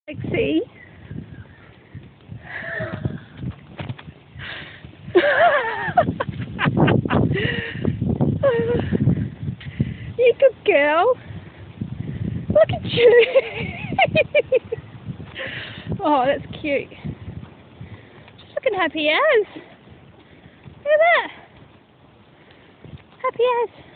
Lexi. You good girl. Look at you. Oh, that's cute. She's looking happy as. Look at that. Happy as.